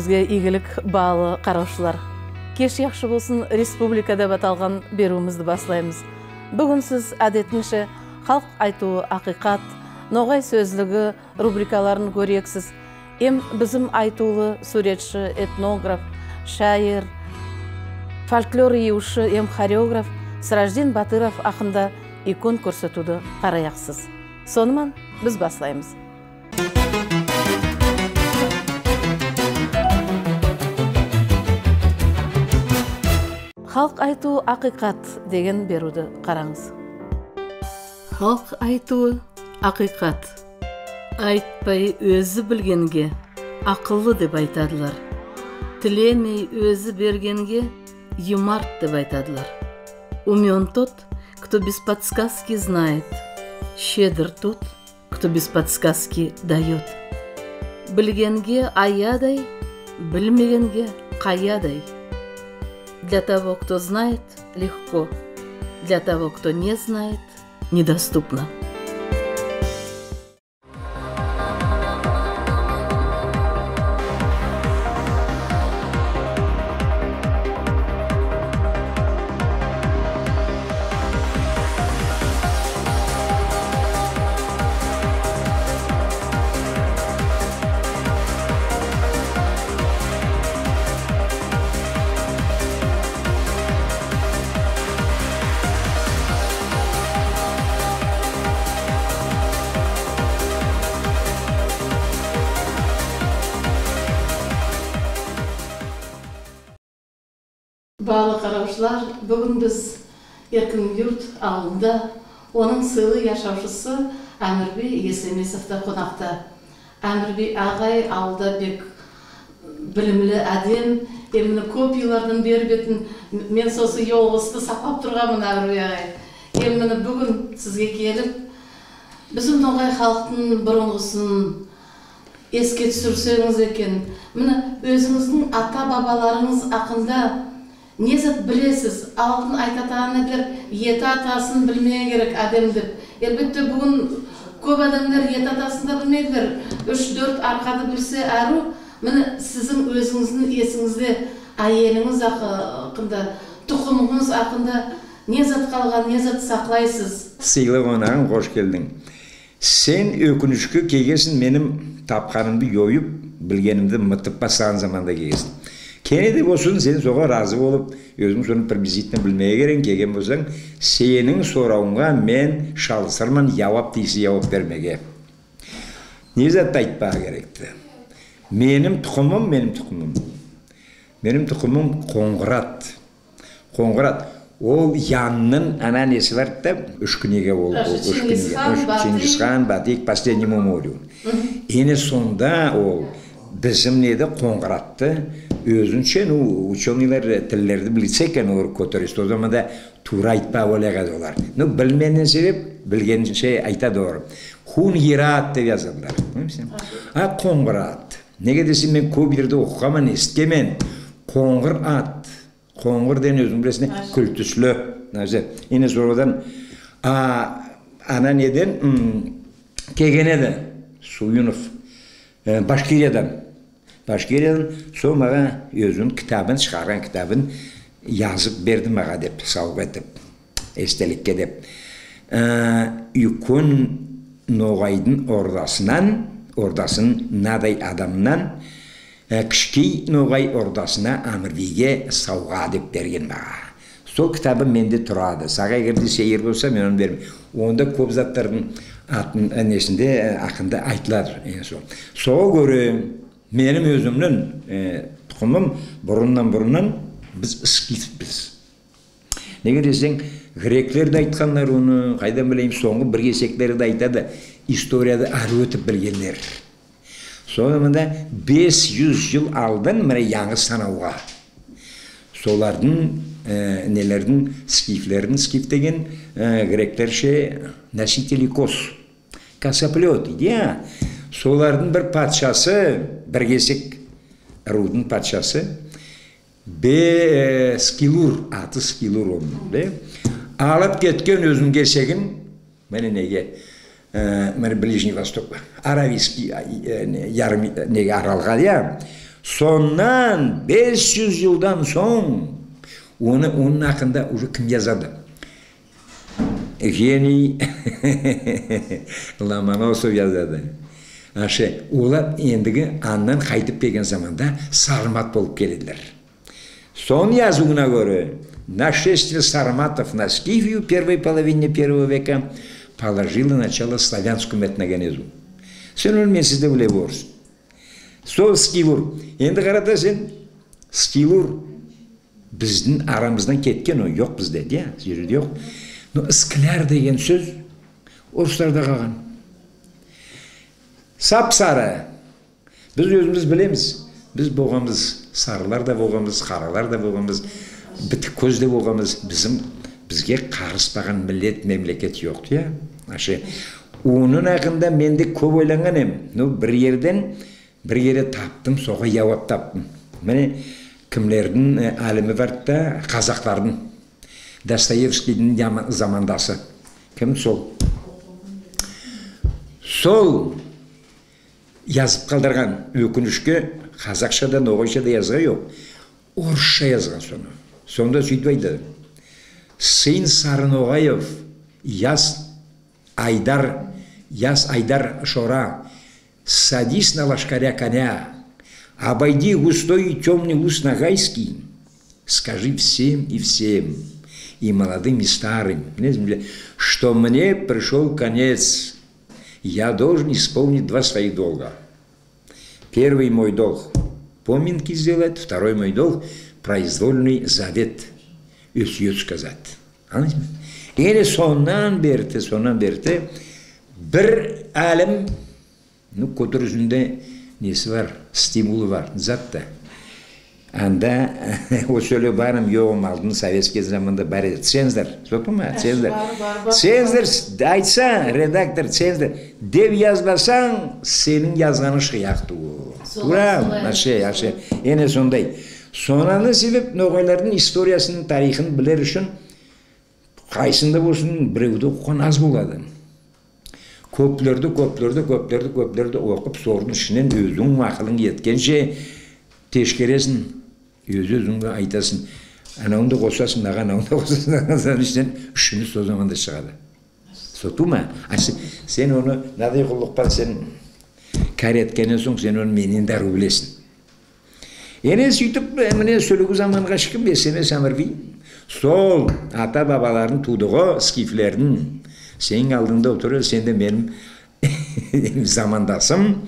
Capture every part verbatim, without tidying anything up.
күніңізге игілік балы қараушылар. Кеш яқшы болсын республикада баталған беруімізді басылаймыз. Бүгін сіз әдетінше халық айтуы ақиқат, ноғай сөзлігі рубрикаларын көрексіз. Ем бізім айтулы суретші, этнограф, шайыр, фольклор еуші, ем хореограф Сыражден Батыров ақында икон көрсетуді қараяқсыз. Сонымен біз басылаймыз. Халық айтуы ақиқат деген беруді қараңыз. Халық айтуы ақиқат. Айтпай өзі білгенге ақыллы деп айтадылар. Тілемей өзі бергенге юмарт деп айтадылар. Умен тот, кто без подсказки знает. Щедр тот, кто без подсказки дает. Білгенге аядай, білмегенге қаядай. Для того, кто знает, легко. Для того, кто не знает, недоступно. Балы қараушылар, бүгін біз Еркін Юрт ауылында оның сыйлы яшаушысы Әмірби Есемесовта қонақта. Әмірби ағай ауылда бек білімлі әдем, еміні көп еллардан бері бетін мен сосы йолғысты сақлап тұрғамын Әмірби ағай. Еміні бүгін сізге келіп, біздің ноғай халықтың бұрынғысын еске түсірсеңіз екен. Міне өзіңіздің ата-бабаларыңыз ақында незат білесіз, алтын айтатаны бір еті атасын білмей керек әдем деп. Әлбетте бүгін көп адамдар еті атасын да білмейділер. үш-төрт арқады білсе әру, міне сіздің өзіңіздің есіңізде әйеліңіз ақында, тұқымыңыз ақында незат қалған, незат сақлайсыз. Сыйлы қонағым, қош келдің. Сен өкінішке кегесін менің тапқанымды йойып, білгенімді мытып бастаған заманда кегесін. Кенеде болсын, сен соға разы болып, өзің соны приблизительно білмeye керен кеген болсаң, сенің сорауыңға мен шалысырман явап дейсі явап бермеге. Не затты айтпаға керекті? Менің тұқымым, менің тұқымым. Менің тұқымым қоңғырат. Қоңғырат. Ол янның ана несі бар да, үш күнеге ол. Чингисхан, Батик, последний меморию. Ені сонда ол bizim neydi қоңғыратты өзінше ученыйлар тіллерді білсе екен олар көтерісті. О zaman da тура айтпа олеғады олар. Білменен себеп білгенше айтады олар. Хун ерат деп yazarlar. А қоңғырат. Неге десем мен көп жерде оқығамын, естімен. Қоңғыр ат. Қоңғыр ден өзің білесіне күлтіслі. Ені соғыдан ана неден кеген еді Суюнов. Башкириядан. Башкириядан сол маға өзінің кітабын, шығарған кітабын yazып берді маға деп, сауға деп, естелікке деп. Үйкөн ноғайдың ордасынан, ордасын надай адамнан, кішкей ноғай ордасына Әмірбиге сауға деп берген маға. Сол кітабы менде тұрады. Саға егерде сейір болса, мен оны бермеймін. Онда көп заттардың атын әнесінде ақында айтылар. Соға көрі менің өзімнің тұқымым бұрыннан бұрыннан біз скифпіз. Неге десең, греклер де айтқанлар оны, қайдан білейім, соңғы бір кесектері де айтады, историяды ары өтіп білгендер. Соңында бес жүз жыл алдын міне яңы санауға. Солардың нелердің скифлердің, скиф деген гректерше носители кос, косоплет, идея. Солардың бір патшасы, бір кесек рудың патшасы, бе скилур, аты скилур оның. Алып кеткен өзің кесегін, мәне неге, мәне Ближний Восток бар, Аравийский ярым неге аралға, Sondan beş yüz yıldan son onu onun hakkında уже kim yazады? Евгений Ломоносов yazады. Aşı, olar endigi andan qaytып kelген zamanda Sarmat болып келеділер. Son yazуына göre нашествие сарматов на Скифию в первой половине первого века положило начало славянскому этногенезу. Sen onu men sizde bile borsun. Сол Скифур. Енді қарата сен, Скифур біздің арамыздан кеткен, o yok bizde, diye, жерде yok. Но Скляр деген сөз орыстарда қалған. Сап-сары. Біз өзіміз білеміз. Біз болғанбыз, сарылар да болғанбыз, қаралар да болғанбыз, бітік көз де болғанбыз. Bizim бізге қарыспаған миллет, мемлекет жоқ, ya. Aşı, onun hakkında мен де көп ойланған ем. Ну, бір yerden bir yere таптым, соға jawab таптым. Міне, кімлердің әлімі бар да, қазақтардың. Достоевскийдің замандасы. Кім сол? Сол yazып қалдырған өкінішке қазақшада, ноғайшада yazған жоқ. Орысша yazған соны. Сонда сөйтіп айтады. Сын Сарыноғаев, яз Айдар, яз Айдар Шора, садись на лошкаря коня, обойди густой и темный луг Ногайский, скажи всем и всем, и молодым, и старым, что мне пришел конец. Я должен исполнить два своих долга. Первый мой долг – поминки сделать, второй мой долг – произвольный завет, өсиет сказать. Или соннан берді, соннан берді, бір әлім, ну, көтірізінде несі бар, стимулы бар, затта. Анда, o söyle barım yoğum aldın Sovetski zamanda bari Cenzler, sopa mı? Cenzler. Cenzler, aytsa redaktör Cenzler, dev yazbasan senin yazganı şıyaktı o. Turam, şey, şey, ene sonday. Sonranın sebep noğayların historiyasının, tarihini bilir için kaysında olsun birevde okuyan az buladı. Köplerdi, köplerdi, köplerdi, köplerdi okup sorun içinden özün akılın yetkence teşkeresin. Özü özünge aytasın. Ana onda koşasın, ana onda koşasın, ana işten üçünüz o zaman da çıkadı. Sotu mu? Sen onu naday kullukpan sen kar etkenen son sen onu menin darı bilesin. Ene sütüp mene söylüğü zamanға çıkıp beseme Samirbi. Sol ata babaların tuduğu skiflerinin senin aldığında oturuyor, sen de benim zamandasım,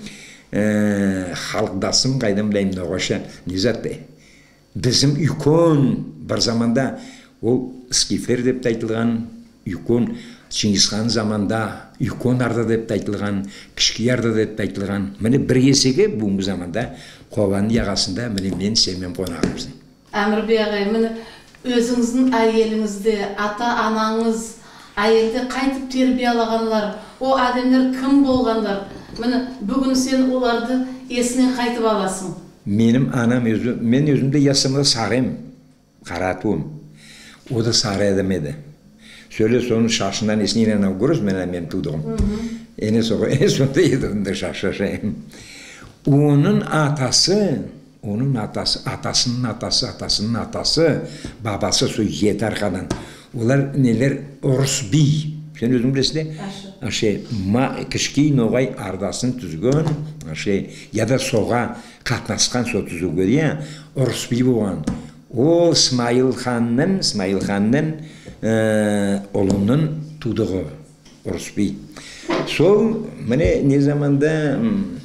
halkdasım, kaydım bileyim de koşa. Nizat de. Bizim ikon bir zamanda o skifler dep aytılgan, ikon Çingizхан zamanda, ikon arda dep aytılgan, kişki arda dep aytılgan. Mene bir kesege bu zamanda kovanın yagasında mene men sevmem konağımızın. Әмір Бey ağay, mene özünüzün ayelinizde, ata ananız ayelde qaytıp terbiyalaganlar, o adamlar kim bolganlar? Mene bugün sen olardı esine qaytıp alasın. Benim anam özü, men özümde yaşamda sarım, karatuğum. O da sarı adam edi. Söyle sonun şaşından esniyle görürüz, men benim tuduğum. Ene sonra, ene sonunda yedim de şaşaşayım. Onun atası, onun atası, atasının atası, atasının atası, babası su yeter kadın. Onlar neler Orosbi. Sen özün bilirsin de? Aşı. Ma, kişki noğay ardasını tüzgün, aşı, ya da soğa katnaskan so tüzgün ya, Orosbi boğan. O İsmail Han'ın, İsmail Han'ın e, oğlunun tuduğu Orosbi. Sol, mene ne zamanda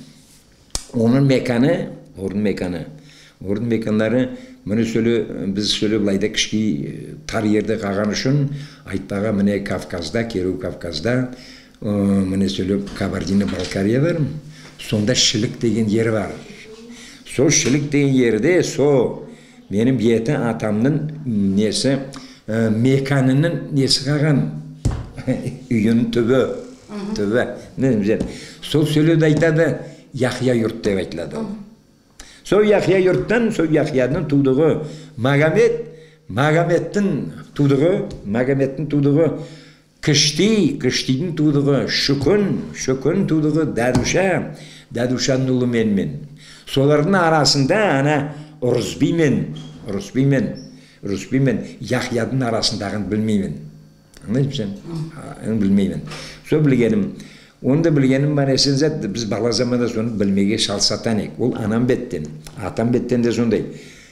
onun mekanı, onun mekanı, onun mekanları, mene söyle, biz söyle bulayda kişki tar yerde kalgan için, aytpağa mene Kafkaz'da, Keru Kafkaz'da, mene söyle Kabardino-Balkariya var mı? Sonda Şilik degen yer var. So Şilik degen yerde, so benim yetin atamın nesi, mekanının nesi kalgan, üyünün tübü, tübü, ne güzel. So söyle aytadı, Yahya yurt dep aytılады. So Yahya yurttan, so Yahya'nın tuduğu Magamet, Magamet'in tuduğu, Magamet'in tuduğu Kışti, Kışti'nin tuduğu Şükün, Şükün tuduğu Daduşa, Daduşa'nın ulu menmen. Солардың арасында ана Ұрысбимен, Ұрысбимен, Ұрысбимен Яхядың арасындағын білмеймін. Аңдайсың? Білмеймін. Сол білгенім, оны да білгенім бар есен зат, біз бала заманда соны білмеге шалсатан ек. Ол анам беттен, атам беттен де сондай.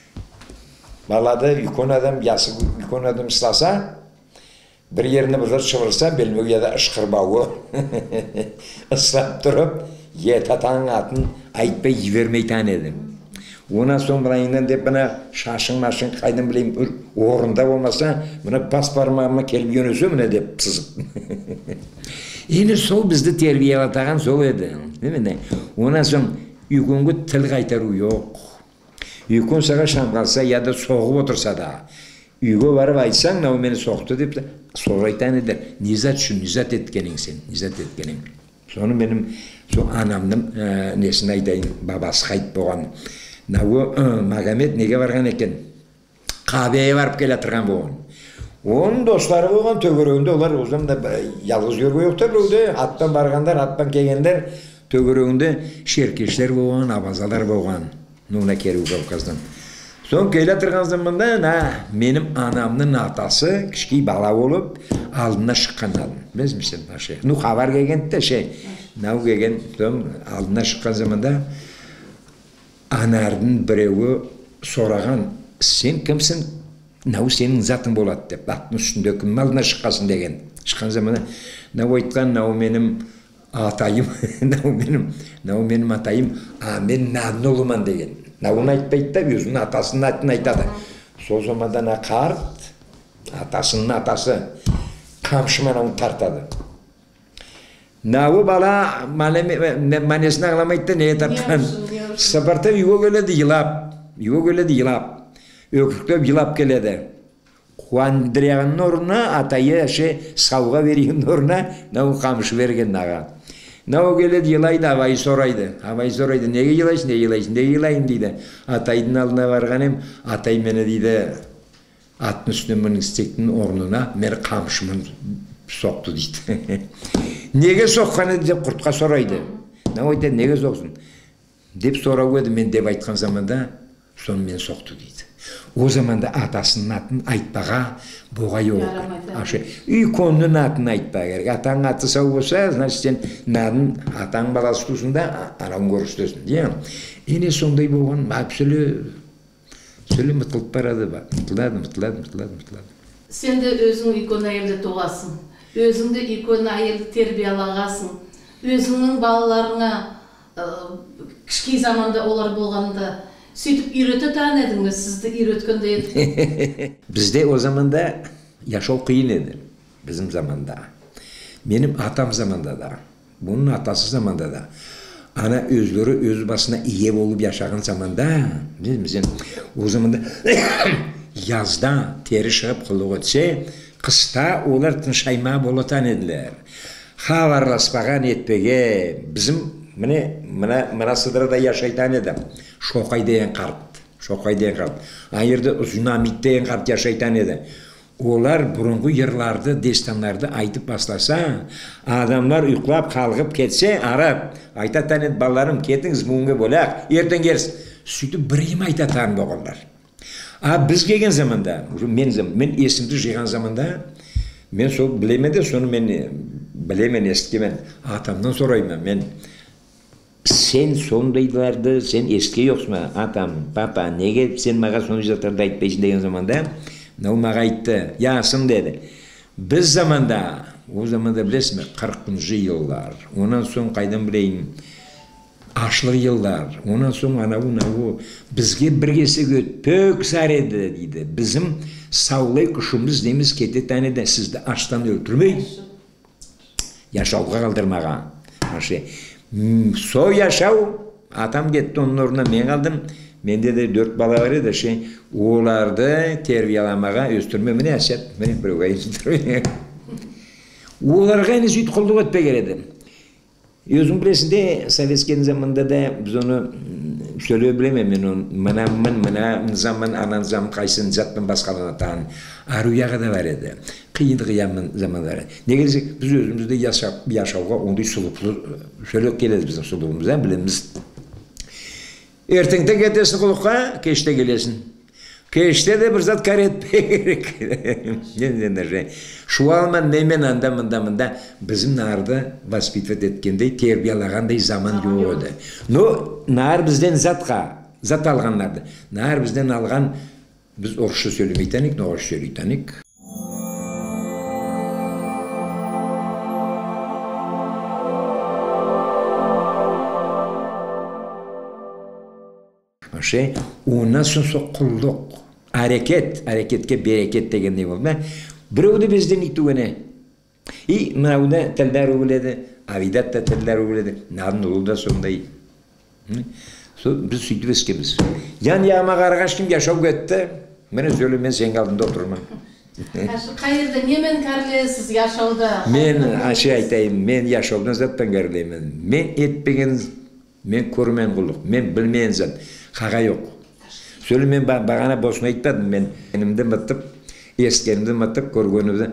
Балада үлкен адам, ясы үлкен адам ұстаса, бір еріне бір шывырса, білмеге де ышқырбауы. Ыслап тұрып, ет атаң атын айтпай жібермейтін едім. Онан соң бұлайынан деп бұна шашың-машың қайдан білейм, орында болмаса, бұна бас бармағыма келіп өнесі мұна деп сызып. Енді сол бізді тербиялатаған сол еді. Онан соң үйкенге тіл қайтару жоқ. Үйкен саға шам қалса, яда соғып отырса да, үйге барып айтсаң, нау мені соқты деп, сол айтан едер. Низат үшін, низат еткенің сен, низат еткенің. Соны менің сол анамның несін айтайын, бабасы қайт болған. Науы Магомед неге барған екен? Қабеге барып келе тұрған болған. Оның достары болған төгірегінде, олар өзімді ялғыз көрге өкті біреуде, аттан барғандар, аттан келгендер, төгірегінде шеркешлер болған, абазалар болған. Нуна керу Кавказдан. Соң келе тұрған заманда, менің анамның атасы кішкей бала болып, алдына шыққан алдым. Біз місен башы. Ну, хабар келгенді ше, нау келген, алдына шыққан заманда, анардың біреуі сораған, сен кімсің, нау сенің затың болады деп, аттың үстінде кім алдына шыққасын деген. Шыққан заманда, нау айтқан, нау менің атайым, нау менің, нау менің атайым, а мен надын олыман деген. Науын айтпайды да, өзінің атасының атын айтады. Сол заманда на қарт, атасының атасы, қамшымен оны тартады. Науы бала манесін ағламайды, не тартқан? Сапарта үйге келеді елап, үйге келеді елап, өкіріктеп елап келеді. Қуандырияғының орнына, атайы әше сауға берейін орнына, науы қамшы берген наға. Нау келеді елайды, абай сорайды. Абай сорайды, неге елайсың, неге елайсың, неге елайын дейді. Атайдың алдына барған ем, атай мені дейді, аттың үстіне мұның істектің орнына, мені қамшымын соқты дейді. Неге соққаны деп құртқа сорайды. Нау айтады, неге соқсын? Деп сорау еді, мен деп айтқан заманда, соны мен соқты дейді. О заманда атасының атын айтпаға боғай оғы. Үйконның атын айтпа керек. Атаң аты сау болса, значит, сен надың атаң баласы тұсында анауын көрістесін. Ене сондай болған, әпсілі сөйлі мұтылып барады ба. Мұтылады, мұтылады, мұтылады, мұтылады. Сен де өзің үйкон әйелді тоғасың. Өзіңді үйкон әйелді тербиялағасың. Өзіңнің балаларыңа кішкей заманда олар болғанда сөйтіп үйреті тән едіңіз, сізді үйреткенде еді. Бізде о заманда яшау қиын еді, біздің заманда. Менің атам заманда да, бұның атасы заманда да. Ана өздері өз басына ие болып яшаған заманда, бізден о заманда язда тері шығып қылығы өтсе, қыста олар тыншайма болатан еділер. Хабарласпаған етпеге, біздің мына сыдырда яшайтан еді. Шоқай деген қарт, Шоқай деген қарт. Айырды Зунамит деген қарт яшайтан еді. Олар бұрынғы ерларды, дестанларды айтып бастаса, адамлар ұйқылап қалғып кетсе, арап, айтатан еді, балаларым, кетіңіз бүгінге болақ, ертең керіс. Сөйтіп бірім айтатан болғандар. А біз келген заманда, мен, мен есімді жиған заманда, мен сол білемеді, соны мен білемен естікемен, атамнан сұраймын, мен сен сондайларды, сен еске жоқсың ба, атам, папа, неге сен маға сондай заттарды айтпайсың деген заманда, мынау маға айтты, ясың деді. Біз заманда, о заманда білесің бе, қырқыншы еллар, онан соң қайдан білейін, ашылы еллар, онан соң анау-нау, бізге бір кесек өтпек сар еді дейді. Біздің саулай күшіміз неміз кете тәнеді, сізді аштан өлтірмей, яшауға қалдырмаға. Со яшау, атам кетті оның орнына мен қалдым, менде де дөрт бала бар еді, оларды тербияламаға өстірме, міне әсет, міне біреуға езілдірме. Оларға әне сөйт құлдық өтпе кереді. Өзің білесінде, советскен заманда да біз оны söylüyor bilemem ben onu. Mına mın mına zaman anan zaman kaysın zatman başkalarına tan. Arıyağa da var edi. Kıyındı kıyamın zamanları. Ne gelecek biz özümüzde yaşa yaşavga onday suluplu şöyle geliriz bizim suluğumuzdan bilemiz. Ертеңте кетесің құлыққа, кеште келесің. Кеште де бір зат каретпей керек. Шуалман немен анда мында мында біздің нарды воспитывать еткендей, тербиялағандай заман жоқ еді. Но нар бізден затқа, зат алғанларды. Нар бізден алған, біз орысша сөйлемейтінік, орысша сөйлейтінік. Ondan sonra kulluk, hareket, hareketke bereket degендей болды. Біреуді бізден итуіне. И мынауda тілдер өбіледі, авидат та тілдер өбіледі, надын ұлы да сондай. Біз сөйтіп ескеміз. Ян яма қарғашкім яшау кетті, мені сөйле, мен сен алдында отырмын. Қайырда немен кәрлесіз яшауда? Мен ашы айтайын, мен яшаудан заттан кәрлеймін. Мен етпеген, мен көрмен құлық, мен білмейін зат. Қаға жоқ. Сөйлі мен бағана босына айтпадым, мен енімді мұттып, ескенімді мұттып, көргенімді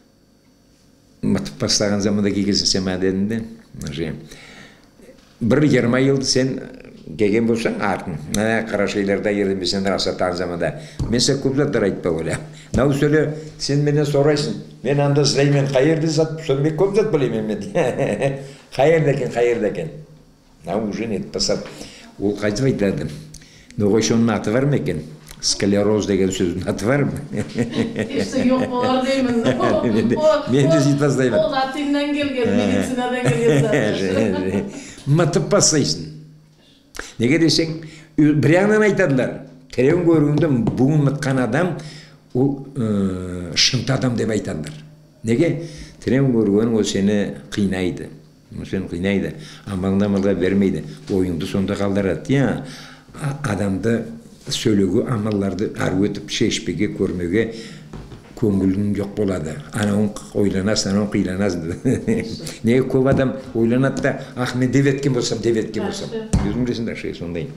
мұттып бастаған заманда кегесін сен ма дедім де. Бір жиырма елді сен кеген болсаң артын. Қарашайларда ердім бе сен раса таң заманда. Мен сен көп заттар айтпа өлі. Нау сөйлі, сен менен сорайсың. Мен анда сылаймен қайырды зат, сон мен көп зат білеймен мен. Қайырды екен, қайырды екен. Нау уже нет пасап. Ол қайтып айтады. Ноғой шоның аты бар ма екен? Склероз деген сөздің аты бар ма? Ешті жоқ болар деймін. Мен де сөйтіп бастаймын. Ол латиннен келген, медицинадан келген. Мытып бастайсың. Неге десең, бір жағынан айтадылар. Терең көргенде буын мытқан адам, ол шынты адам деп айтадылар. Неге? Терең көрген ол сені қинайды. Сені қинайды. Амалына амалға бермейді. Ойыңды сонда қалдырады. Адамды сөйлеуге, амалларды ару өтіп, шешпеге, көрмеге көңілің жоқ болады. Анауын ойланасың, анауын қиланасың. Неге көп адам ойланады да, ах, мен деп еткен болсам, деп еткен болсам. Өзің білесің да, сондай.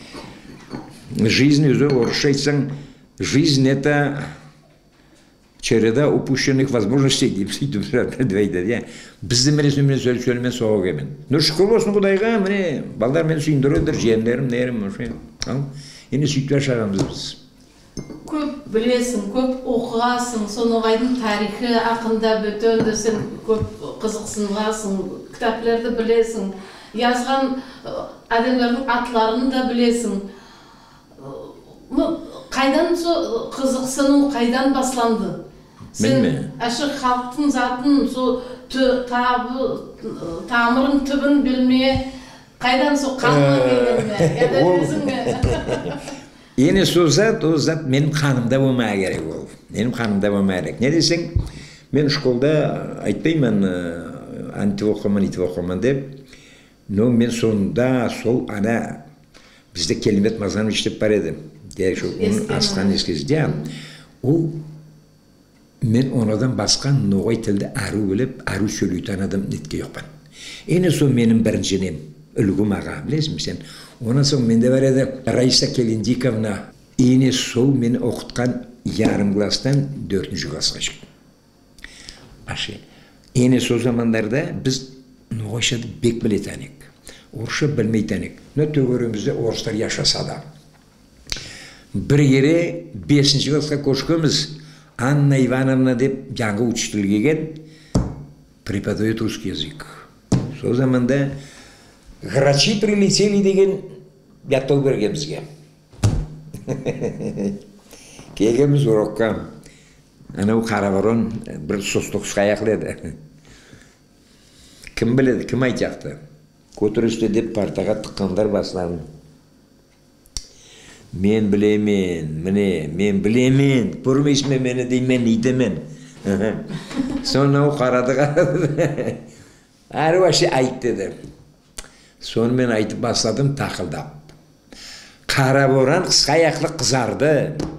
Жизнь, өзі орысша айтсаң, жизнь это череда упущенных возможностей деп сөйтіп айтады. Бізді мәресі мен сөйлемен соға кемен. Ну, шүкір болсын Құдайға, міне, балдар мен сүйіндіреді, жиендерім, нерім, енді сөйтіп ашағамыз біз. Көп білесің, көп оқығасың, соноғайдың тарихы ақында бөтенді сен көп қызықсынғасың, кітапларды білесің, yazған адамдардың атларын да білесің. Қайдан қызықсыну, қайдан басланды? Сен әші халықтың затын, тамырын, түбін білмее, қайдан со қанына келгенме, әді өзіңме? Ені со зат, о зат менің қанымда болмай керек ол. Менің қанымда болмай керек. Не десең, мен школда айтпаймын, антив оқыман, итив оқыман деп, но мен сонда сол ана бізде келімет Мазанович деп бар еді. Оның асқан ескезде, ол мен онадан басқан ноғай тілді ару біліп, ару сөйлейтін адам нетке жоқпан. Ені сол менің бірінші нем, үлгім аға, білесің сен. Онан соң менде бар еді Раиса Келендиковна. Ені сол мені оқытқан ярым класстан төртінші классқа шықты. Ашы. Ені сол замандарда біз ноғайшады бек білетінік. Орысша білмейтінік. Но төгерімізде орыстар яшасада. Бір ере бесінші классқа көшкеміз. Анна Ивановна деп жаңғы учитель келген, преподает русский язык. Сол заманда грачи прилетели деген яттау берген бізге. Келгенбіз урокқа. Анау қарабарон бір состықсқа аяқледі. Кім біледі, кім айтақты? Көтерісті деп партаға тыққандар басыларын. Мен білемен, міне, мен білемен, көрмейсің ме мені деймен, нейтемен. Соны қарады қарады. Әрі башы айт деді. Соны мен айтып басладым тақылдап. Қара боран қысқа аяқлы қызарды.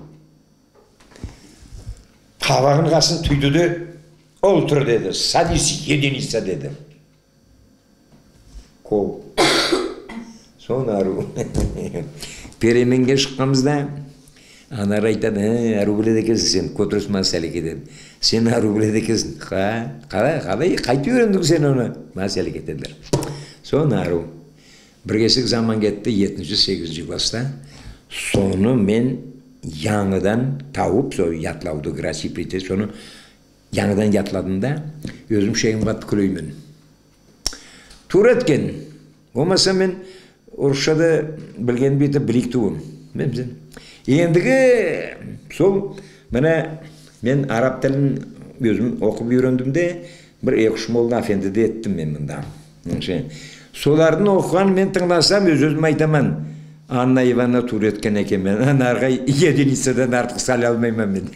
Қабағын қасын түйді де, ол тұр деді, садись, единица деді. Қол. Соны ару. Переменге шыққамызда, анар айтады, ару біледі екенсің, сен көтеріс мәселе кетеді. Сен ару біледі екенсің. Қалай, қалай, қайтып үйрендің сен оны? Мәселе кетеділер. Соны ару. Bir kesik zaman ketdi yettinci sekizinci klasta. Sonu men yanıdan tavıp, so yatlaudu grasiprite, sonu yanıdan yatladım da, özüm şeyim bat külüymün. Tur etken, olmasa men Orşada bilgen beti biriktuğum. Endigi sol mana men arap tilin özüm okup öğrendim de bir Ekşimoğlu Efendi de ettim men mında. Solardan okugan men tыңlasam öz özüm aytaman. Anna Ivana tur etken eken men. Narga yedi liseden artık sala almayman men.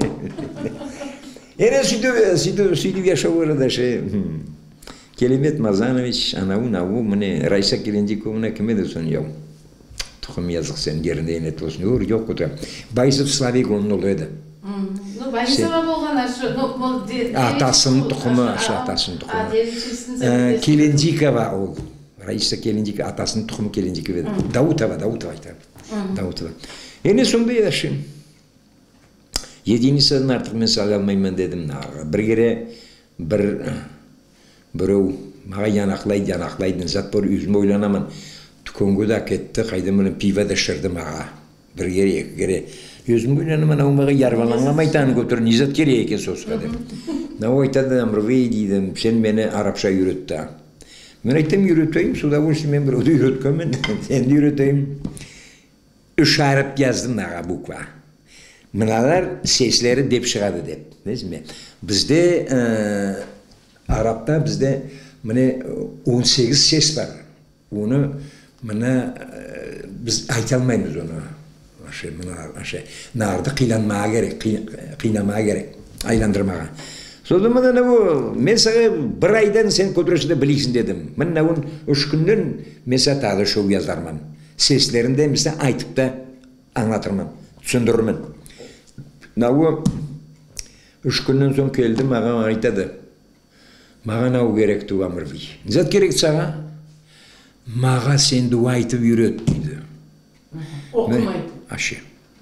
Ene sütü sütü sütü yaşavır da şey. Kelimet Mazanoviç, anavu navu mene Raysa Kelendikovna kime de son yok. Tohum yazık sen yerinde enet olsun. Yok yok o da. Bayısıp Slavik onun oluyordu. No Bayısıp olgan aşı. Atasının tohumu, aşı atasının tohumu. Kelendikova ol. Raysa Kelendikova, atasının tohumu Kelendikova. Davutova, Davutova işte. Davutova. Ene sonunda yaşım. Yediğini sadın artık men sağ almayman dedim. Bir kere bir Birov mağa yanaqlaydı, yanaqlaydı. Zat bir üzme oylanaman. Tükongoda ketdi, qayda menen piva da şırdı mağa. Bir kere, iki kere. Özüm oylanaman, o mağa yarvalanlamaytan götür, nizat kere eken sosqa dep. Nao aytadı, Amrvey deydim, sen beni Arapça yürüttü. Men aytdım, yürüteyim, suda olsun men bir oda yürütkemen, sen de yürüteyim. Üç harf yazdım mağa bukva. Mınalar sesleri dep çıgadı dep. Nezmi? Bizde Arap'ta bizde mene on sekiz ses var. Onu mene biz aytalmayız onu. Şey, mene şey, narda kıylanmaya gerek, kıynamaya gerek, aylandırmaya. Sonra ne bu? Mesela bir aydan sen kodrosunda bilirsin dedim. Ben ne on üç günden mesela tadı şov yazarman. Seslerinde mesela aytıp da anlatırman, düşündürürmen. Ne bu? Üç günden son geldim, bana aytadı. Mağa nau gerek tu Amrvey. Zat gerek sağa? Mağa sen dua aytıp yürüt dedi. Okumaydı. Aşı.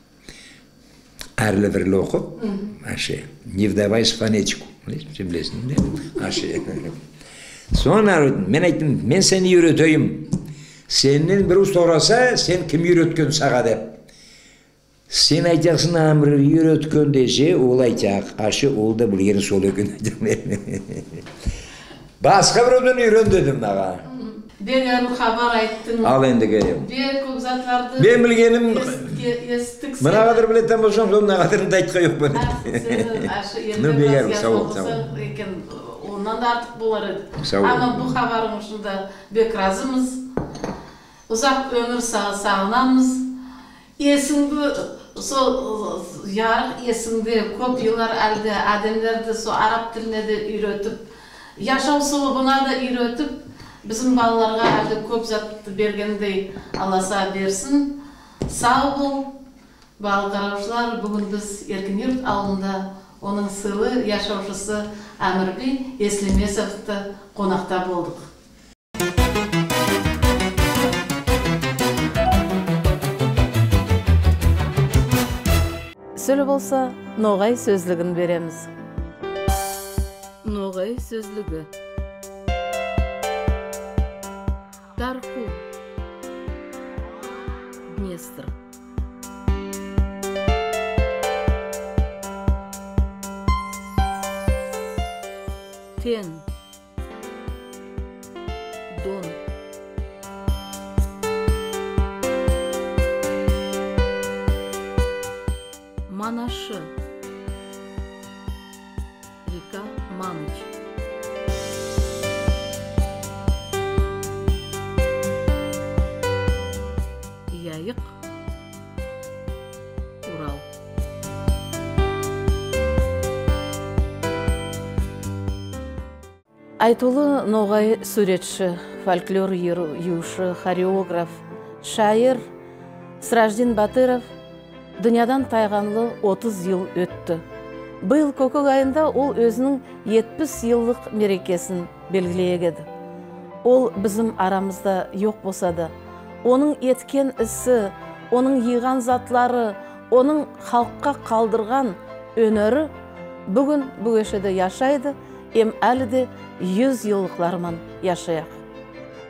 Erle verle okup, aşı. Nevdavayız fanetiku. Sen bilesin değil mi? Aşı. Sonra men aytdım, men seni yürüteyim. Senin bir sorasa, sen kim yürütkün sağa dep. Sen aytacaksın Amrvey yürütkün dese, ol aytacak. Aşı ol da bilgerin sol ökün. Başka bir ödün yürün dedim dağa. Ben haber ayttın. Al endi geleyim. Ben көп zatlardı. Ben bilgenim. Estik sen. Bana kadar biletten bolsam, sonuna kadar da aytqa yok ben. Ne beğer, sağ ol, sağ ol. Ondan da artık bular edi. Ama bu haberin uçunda bek razımız. Uzak ömür sağlanamız. Esinde, so yarıq esinde көп yıllar elde adamlar da so Arap diline de öğretip, yaşam solubuna da öğretip, bizim balalarga elde көп zat bergendey Allah bersin. Sağ ol, bal qaravuşlar. Bugün biz Erkin Yurt alında onun sığlı yaşaушысы Amrvey Eslemesov'da konakta bulduk. Söyle bolsa, Noğay sözlüğün beremiz. Noğay sözlüğü. Darku. Dnestr. Fen. Don. Manaşı. Reka Manıç. Yayık. Ural. Айтулы Ноғай суретші, фольклор юшы, хореограф, шайыр Сраждин Батыров дүниядан тайғанлы отыз ел өтті. Бұл көкөк айында ол өзінің жетпіс еллық мерекесін белгілегеді. Ол bizim арамызда жоқ болса да, оның еткен ісі, оның йыған затлары, оның халыққа қалдырған өнері бүгін бүгешеде яшайды, ем әлі де yüz yıllıklarman yaşayak.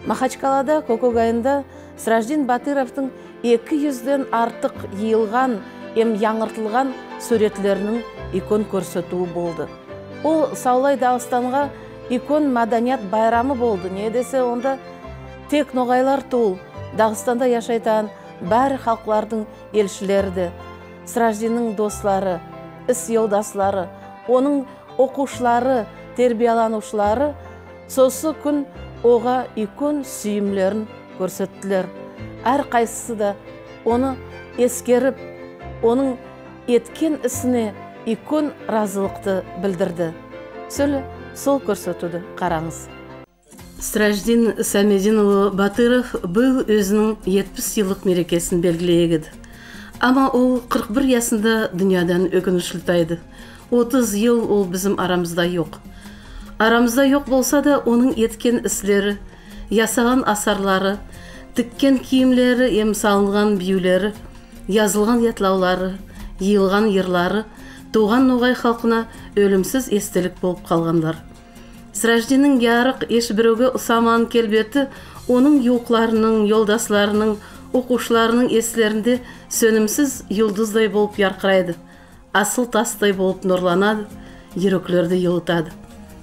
Махачкалада Кокогайында Сраждин Батыровтың екі жүзден артық йыйылған, эм яңыртылған суретлерінің икон көрсөтуі болды. Ол Саулай Дағыстанға икон маданият байрамы болды. Не десе, онда тек ноғайлар туыл, Дағыстанда яшайтан бәрі халқлардың елшілерді, Сраждиннің достары, іс елдаслары, оның оқушылары, тербияланушылары сосы күн оға икон сүйімлерін көрсеттілер. Әр қайсысы да оны ескеріп, оның еткен ісіне икон разылықты білдірді. Сөлі сол көрсетуді қараңыз. Сраждин Сәмединұлы Батыров бұл өзінің жетпіс жылдық мерекесін белгілейді. Ама ол қырық бір жасында дүниядан өкінішілтайды. отыз ел ол bizim арамызда жоқ. Арамызда жоқ болса да, оның еткен іслері, ясаған асарлары, тіккен киімлері, ем салынған бүйілері, yazылған ятлаулары, йыйылған йырлары туған ноғай халқына өлімсіз естелік болып қалғандар. Сраждиннің ярық еш біреуге ұсаман келбеті оның юқларының, yoldaslарының, оқушыларының еслерінде сөнімсіз юлдыздай болып ярқырайды, асыл тастай болып нұрланады, ерөклерді йылытады.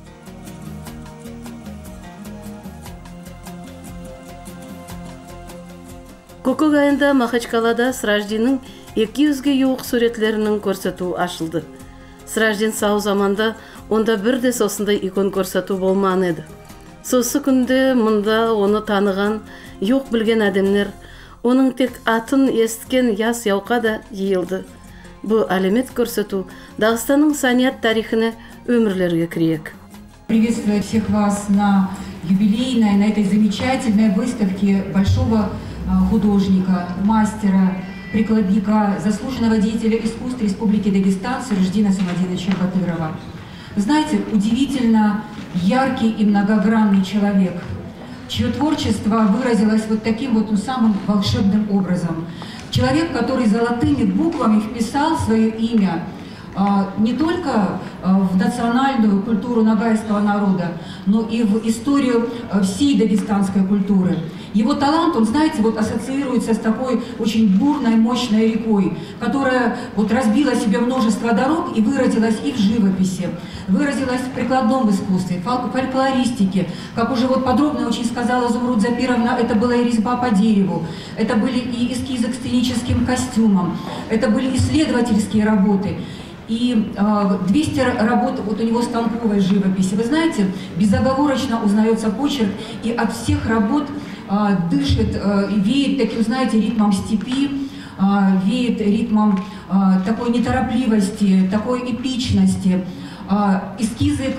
Кокогайында Махачкалада Сраждиннің екі жүзге жуық суретлерінің көрсетуі ашылды. Сраждин сау заманда онда бірде сосындай икон көрсету болман еді. Сосы күнде мұнда оны таныған, жоқ білген әдемлер, оның тек атын есткен яс яуқа да жиылды. Бұл әлемет көрсету Дағыстанның саният тарихіне өмірлерге кірек. Приветствую всех вас на юбилейной, на этой замечательной выставке большого художника, мастера, прикладника, заслуженного деятеля искусства Республики Дагестан Сраждина Самадиновича Батырова. Знаете, удивительно яркий и многогранный человек, чье творчество выразилось вот таким вот ну, самым волшебным образом. Человек, который золотыми буквами вписал свое имя не только в национальную культуру ногайского народа, но и в историю всей дагестанской культуры. Его талант, он, знаете, вот ассоциируется с такой очень бурной, мощной рекой, которая вот разбила себе множество дорог и выразилась и в живописи, выразилась в прикладном искусстве, фольклористике. Как уже вот подробно очень сказала Зумруд Запировна, это была и резьба по дереву, это были и эскизы к сценическим костюмам, это были исследовательские работы. И двести работ вот у него станковой живописи. Вы знаете, безоговорочно узнается почерк, и от всех работ дышит и веет таким, знаете, ритмом степи, веет ритмом такой неторопливости, такой эпичности. Эскизы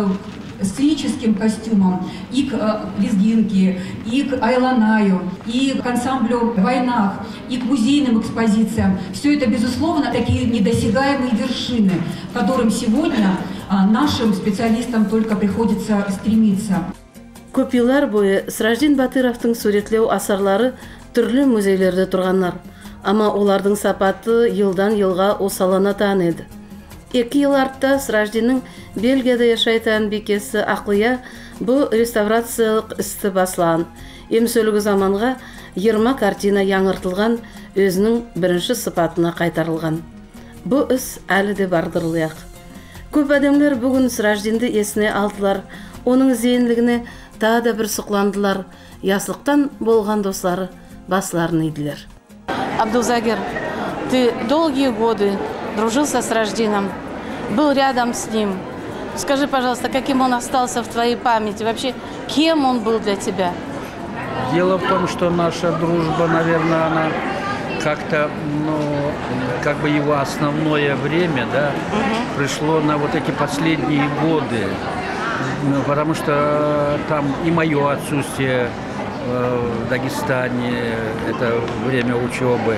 к сценическим костюмам, и к лезгинке, и к айланаю, и к ансамблю «Войнах», и к музейным экспозициям. Все это, безусловно, такие недосягаемые вершины, к которым сегодня нашим специалистам только приходится стремиться. Көп еллар бойы Сраждин Батыровтың суретлеу асарлары түрлі музейлерде тұрғандар, ама олардың сапаты елдан елға осалана еді. Екі ел артта Сраждиннің Бельгияда яшайтан бекесі Ақлия бұл реставрациялық істі басылған. Емсөлігі заманға жиырма картина яңыртылған, өзінің бірінші сыпатына қайтарылған. Бұл іс әлі де бардырылыяқ. Көп әдемлер бүгін Сраждинді есіне алдылар, оның зейінлігіне тағы да бір сұқландылар, яслықтан болған достары басыларын еділер. Абдузагер, ты долгие годы дружил со Сраждином, был рядом с ним. Скажи, пожалуйста, каким он остался в твоей памяти? Вообще, кем он был для тебя? Дело в том, что наша дружба, наверное, она как-то, ну, как бы его основное время, да, угу. пришло на вот эти последние годы. Ну, потому что там и мое отсутствие э, в Дагестане, это время учебы.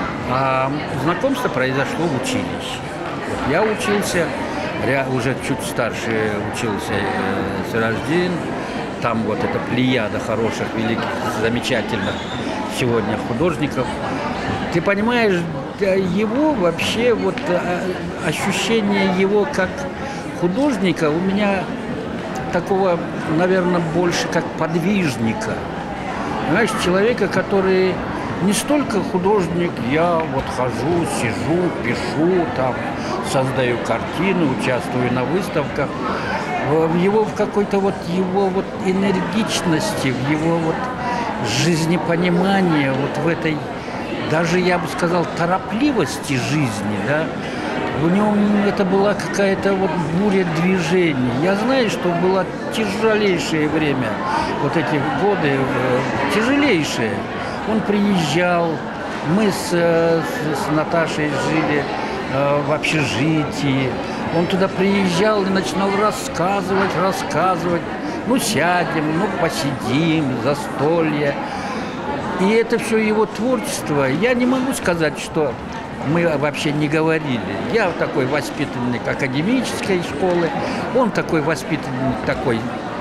А знакомство произошло в училище. Вот я учился, уже чуть старше учился э, Сраждин. Там вот эта плеяда хороших, великих, замечательных сегодня художников. Ты понимаешь, его вообще, вот ощущение его как художника у меня такого, наверное, больше как подвижника. Знаешь, человека, который не столько художник, я вот хожу, сижу, пишу, там, создаю картины, участвую на выставках. В его в какой-то вот его вот энергичности, в его вот жизнепонимании, вот в этой, даже я бы сказал, торопливости жизни, да, в нем это была какая-то вот буря движений. Я знаю, что было тяжелейшее время, вот эти годы, тяжелейшие. Он приезжал, мы с, с Наташей жили э, в общежитии. Он туда приезжал и начинал рассказывать, рассказывать. Ну, сядем, ну, посидим, застолье. И это все его творчество. Я не могу сказать, что мы вообще не говорили. Я такой воспитанник академической школы, он такой воспитанник такой,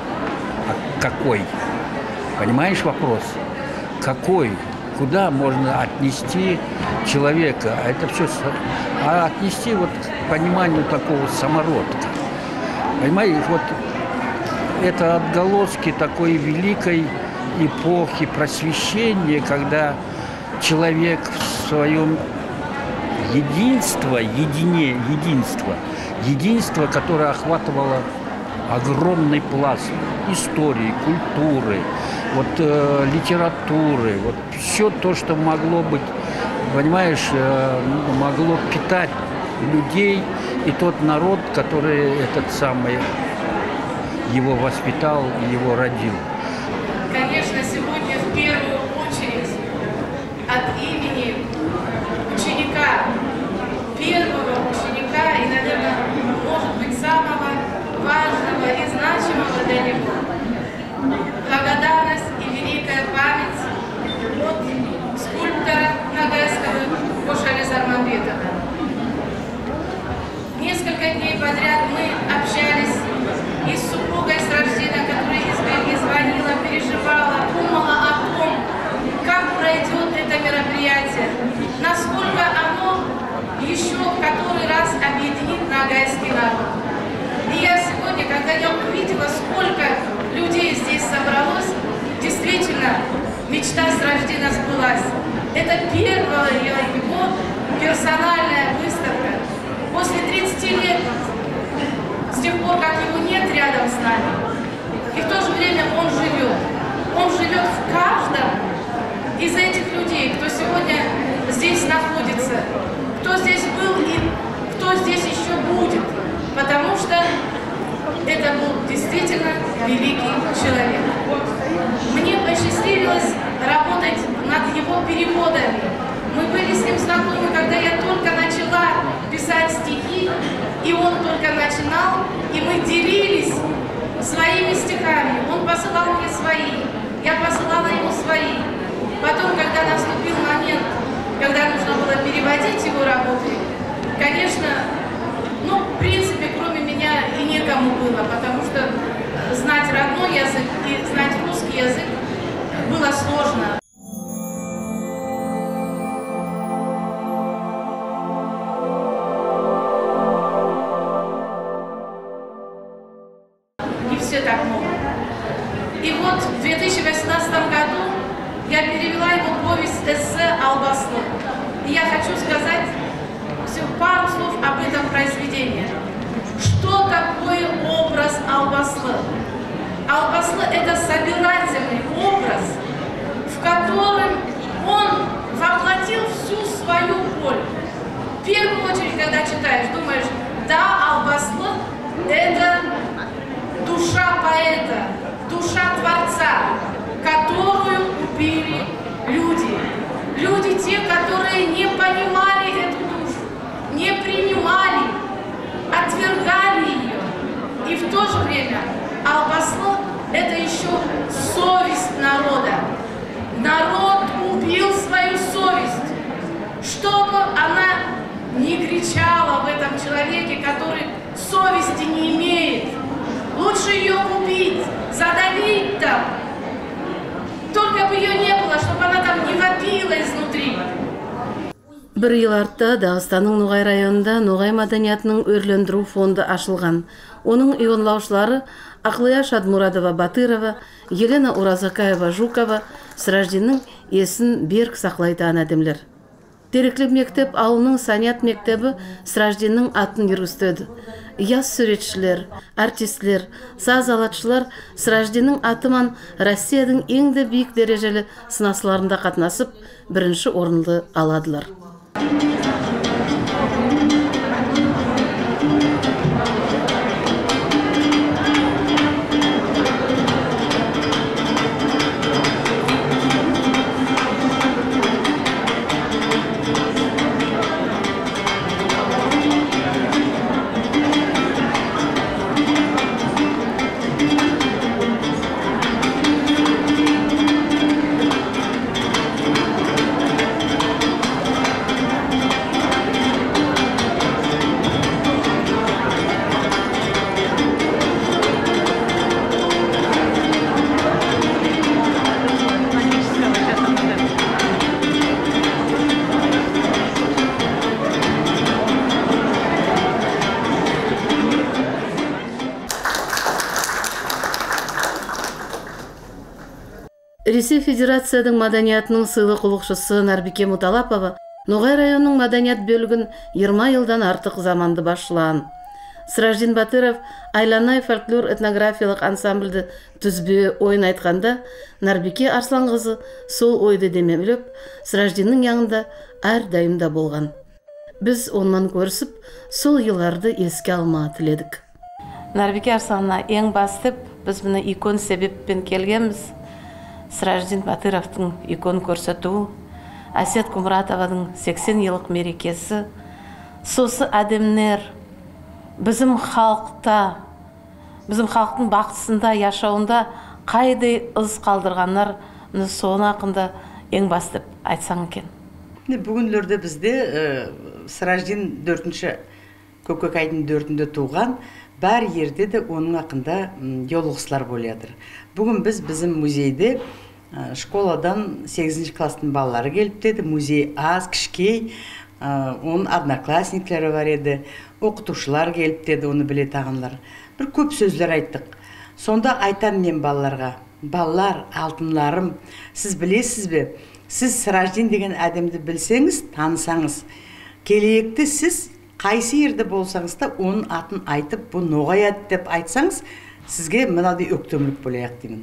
а какой? Понимаешь вопрос? Какой? Куда можно отнести человека? А это все, а отнести вот к пониманию такого самородка. Понимаете, вот это отголоски такой великой эпохи просвещения, когда человек в своем единство, едине, единство, единство, которое охватывало огромный пласт истории, культуры, вот э, литературы, вот все то, что могло быть, понимаешь, э, могло питать людей и тот народ, который этот самый его воспитал и его родил. Конечно, сегодня в первую очередь от имени ученика, первого ученика и, наверное, может быть, самого важного и значимого для него, благодарность и великая память от скульптора Ногайского Кошали Зарманбетова. Несколько дней подряд мы общались и с супругой с рождения, которая из Бельгии звонила, переживала, думала о том, как пройдет это мероприятие, насколько оно еще в который раз объединит ногайский народ. И я сегодня, когда я увидела, сколько людей здесь собралось, действительно, мечта с рождения сбылась. Это первая его персональная выставка. После тридцати лет, с тех пор, как его нет рядом с нами, и в то же время он живет. Он живет в каждом из этих людей, кто сегодня здесь находится, кто здесь был и кто здесь еще будет, потому что это был действительно великий человек. Мне посчастливилось работать над его переводами. Мы были с ним знакомы, когда я только начала писать стихи, и он только начинал, и мы делились своими стихами. Он посылал мне свои, я посылала ему свои. Потом, когда наступил момент, когда нужно было переводить его работы, конечно, ну, в принципе, кроме меня и некому было, потому что знать родной язык и знать русский язык было сложно. Не все так могут. И вот в две тысячи восемнадцатом году я перевела его повесть эссе «Албаслы». И я хочу сказать всего пару слов об этом произведении. Что такое образ Албаслы? Албаслы – это собирательный образ, в котором он воплотил всю свою боль. В первую очередь, когда читаешь, думаешь, да, Албаслы – это душа поэта, душа творца, которую убили люди. Люди те, которые не понимали эту душу, не принимали, отвергали ее. И в то же время Албаслы – это еще совесть народа. Народ убил свою совесть, чтобы она не кричала в этом человеке, который совести не имеет. Лучше ее убить, задавить там. Только бы ее не было, чтобы она там не вопила изнутри. Бір ел артта Дағыстанның Ноғай районында Ноғай маданиятының өрлендіру фонды ашылған. Оның ұйымлаушылары Ақлия Шадмурадова Батырова, Елена Уразакаева Жукова Сраждиннің есін берік сақлайтан әдемлер. Тереклі мектеп ауылының санят мектебі Сраждинның атын ергістеді. Яз сүретшілер, артистлер, саз алатшылар Сраждинның атыман Россияның еңді биік дәрежелі сынасыларында қатынасып, бірінші орынды аладылар. Ресей Федерацияның маданиятының сыйлы құлықшысы Нарбике Муталапова Ноғай районының маданият бөлігін жиырма жылдан артық заманды басшылаған. Сраждин Батыров Айланай фольклор этнографиялық ансамбльді түзбе ойын айтқанда, Нарбике Арсланқызы сол ойды демемлеп, Сраждиннің яңында әр дайымда болған. Біз оннан көрісіп, сол елларды еске алма тіледік. Нарбике Арсланна ең бастып, біз бұны икон себеппен келгенбіз. Сраждин Батыровтың икон көрсетуі, Әсет Құмыратованың сексен жылдық мерекесі, сосы әдемнер біздің халықта, біздің халықтың бақытысында, яшауында қайдай ыз қалдырғандар, соны ақында ең бастып айтсаң екен. Бүгінлерде бізде Сраждин төртінші көкек айдың төртінде туған, бәр ерде де оның ақында жолығысылар болядыр. Бүгін біз bizim музейде школадан сегізінші класстың балалары келіп деді. Музей аз, кішкей, оның одноклассниклері бар еді, оқытушылар келіп деді, оны біле тағанлар. Бір көп сөздер айттық. Сонда айтам мен балаларға: балалар, алтынларым, сіз білесіз бе? Сіз Сраждин деген әдемді білсеңіз, танысаңыз, келейекті сіз қайсы ерді болсаңыз да, оның атын айтып, бұл Ноғай ат деп айтсаңыз, сізге мынадай өктемлік болайық деймін.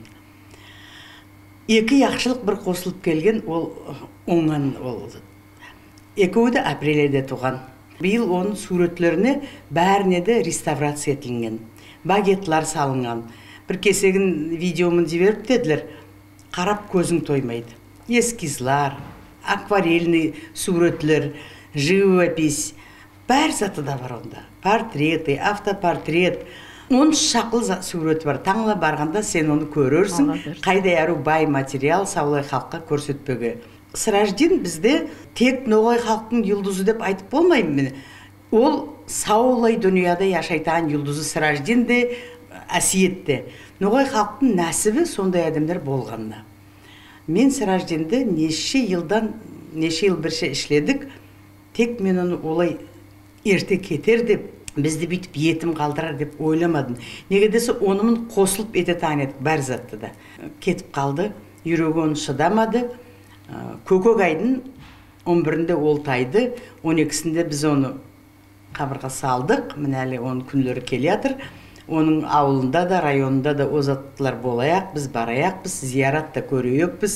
Екі яқшылық бір қосылып келген, ол оңған ол. Екеуі де апрельде туған. Биыл оның суретлеріне бәріне де реставрация етілген. Багетлар салынған. Бір кесегін видеомын жіберіп деділер. Қарап көзің тоймайды. Эскизлар, акварельный суретлер, живопись. Бәр заты да бар онда. Портреты, автопортрет. Он шақыл суреті бар. Таңла барғанда сен оны көрерсің. Қайдай әру бай материал Саулай халыққа көрсетпеге. Сраждин бізде тек Ноғай халықтың юлдызы деп айтып болмаймын. Ол Саулай дүнияда яшайтан юлдызы Сраждин де әсиетті. Ноғай халықтың нәсібі сондай әдемдер болғанына. Мен Сраждинді неше жылдан, неше жыл бірше ішледік. Тек мен оны олай ерте кетер деп, бізді бүйтіп етім қалдырар деп ойламадым. Неге десе, онымен қосылып ете таң едік бәр затты да. Кетіп қалды, жүрегі оны шыдамады. Көкек айдың он бірінде ол тайды, он екісінде біз оны қабырға салдық. Мінәлі оның күнлері келетір. Оның ауылында да, районында да озаттылар болаяқ, біз бараяқ, біз зияратта көрейік біз.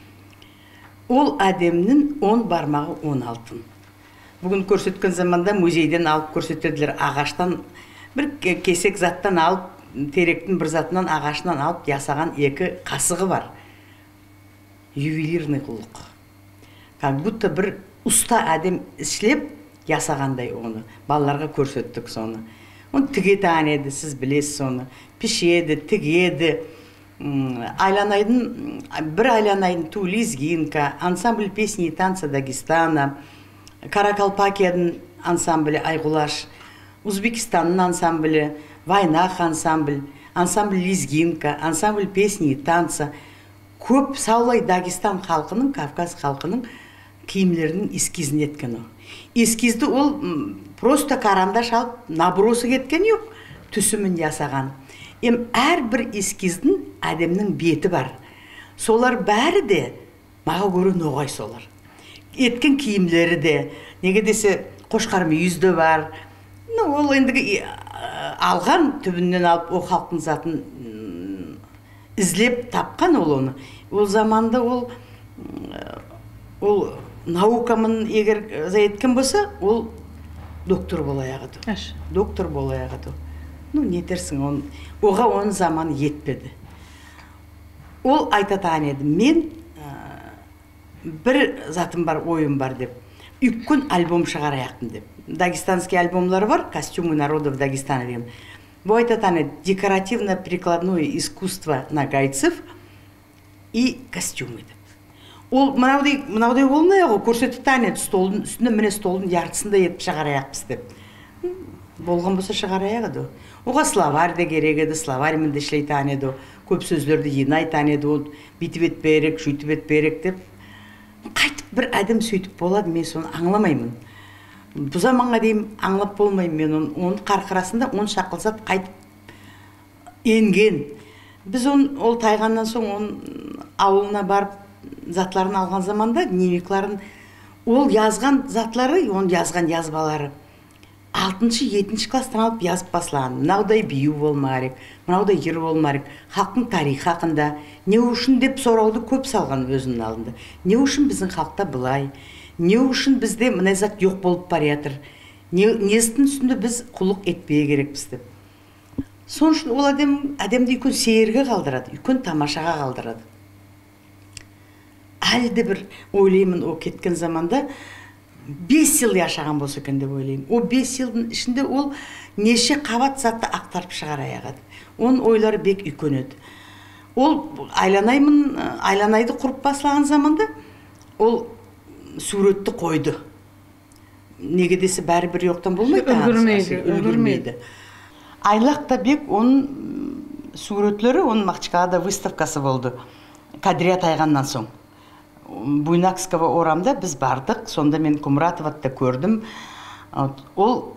Ол әдемнің он бармағы он алтын. Бүгін көрсеткен заманда музейден алып көрсетеділер. Ағаштан, бір кесек заттан алып, теректің бір затынан ағашынан алып ясаған екі қасығы бар. Ювелирный құлық. Как будто бір ұста әдем ішлеп ясағандай оны. Балаларға көрсеттік соны. Он тіге тән еді, сіз білесіз соны. Пішеді, тігеді. Айланайдың, бір айланайдың ту лезгинка, ансамбль песни и танца Дагестана, Каракалпакияның ансамблі Айғулаш, Узбекистанның ансамблі, Вайнах ансамбль, ансамбль лезгинка, ансамбль песни и танца. Көп Саулай Дагестан халқының, Кавказ халқының киімлерінің эскизін еткен ол. Эскизді ол просто карандаш алып набросы кеткен жоқ, түсімін жасаған. Ем әрбір эскиздің әдемнің беті бар. Солар бәрі де маға көрі ноғай солар. Еткен киімлері де, неге десе қошқар мүйізді бар. Ну, ол ендігі алған түбінен алып, о халқын затын ізлеп тапқан ол оны. Ол заманда ол ол наукамын егер заеткен болса, ол доктор болаяғыды. Доктор болаяғыды. Ну, нетерсің, он, оға оның заманы етпеді. Ол айтатан еді, мен бір затым бар, ойым бар деп, үккін альбом шығараяқтым деп. Дагестанский альбомлар бар, костюмы народов Дагестана деген. Бұл айтатан еді, декоративно-прикладное искусство нагайцев и костюмы деп. Ол мынаудай, мынаудай болмай ағы, көрсеті тән еді, столдың, үстінде міне столдың яртысында етіп шығараяқпыз деп. Болған болса шығараяғыды. Оға словарь да керек еді, словарь мінді ішлей тән еді, көп сөздерді енай тән еді, ол битіп ет берек, шүйтіп ет берек деп. Қайтып бір әдім сөйтіп болады, мен соны аңламаймын. Бұл заманға дейін аңлап болмаймын мен оны, оның қарқырасында он шақылсат қайтып енген. Біз ол тайғаннан соң оның ауылына барып затларын алған заманда, дневникларын, ол yazған затлары, оның yazған yazбалары алтыншы жетінші класстан алып yazып басылған. Мынаудай бию болмарек, мынаудай ер болмарек, халықтың тарихы хақында, не үшін деп сұрауды көп салған өзінің алдында. Не үшін біздің халықта бұлай, не үшін бізде мына зат жоқ болып бар жатыр, несінің үстінде біз құлық етпeye керекпіз деп. Соның үшін ол әдем, әдемді үлкен сейірге қалдырады, үлкен тамашаға қалдырады. Әлі де бір ойлаймын, о кеткен заманда бес жыл яшаған болса екен деп ойлаймын. О бес жылдың ішінде ол неше қабат затты ақтарып шығара аяғады. Оның ойлары бек үлкен еді. Ол айланаймын, айланайды құрып басылаған заманда ол суретті қойды. Неге десе бәрі бір жоқтан болмайды. Үлгірмейді, үлгірмейді. Айлақта бек оның суретлері, оның Мақчқалада выставкасы болды. Кадрия тайғаннан соң. Буйнакского орамда біз бардық, сонда мен Кумратоватта көрдім. Ол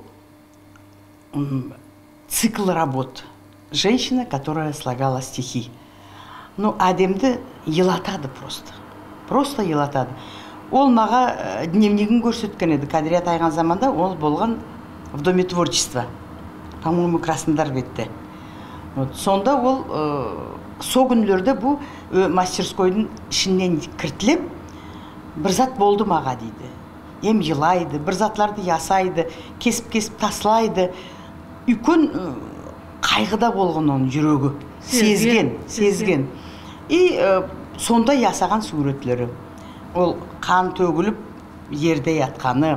цикл работ. Женщина, которая слагала стихи. Ну, әдемді елатады просто. Просто елатады. Ол маға дневнигін көрсеткен еді. Кадрия тайған заманда ол болған в Доме творчества. По-моему, Краснодар бетті. Сонда ол со күнлерді бұл мастерскойдың ішінен кіртілеп, бір зат болды маға дейді. Ем елайды, бір затларды ясайды, кесіп-кесіп таслайды. Үлкен қайғыда болған оның жүрегі. Сезген, сезген. И сонда ясаған суретлері. Ол қан төгіліп, ерде ятқаны,